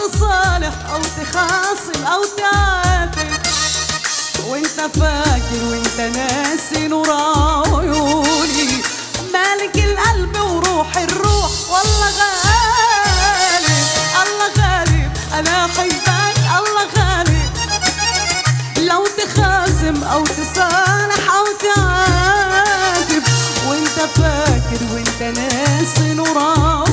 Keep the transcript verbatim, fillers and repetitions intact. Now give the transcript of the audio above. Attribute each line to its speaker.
Speaker 1: تصالح أو تخاصم أو تعاتب، وانت فاكر وانت ناسي نور عيوني، مالك القلب وروح الروح والله غالب. الله غالب أنا حبك الله غالب، لو تخاصم أو تصالح أو تعاتب، وانت فاكر وانت ناسي نور عيوني.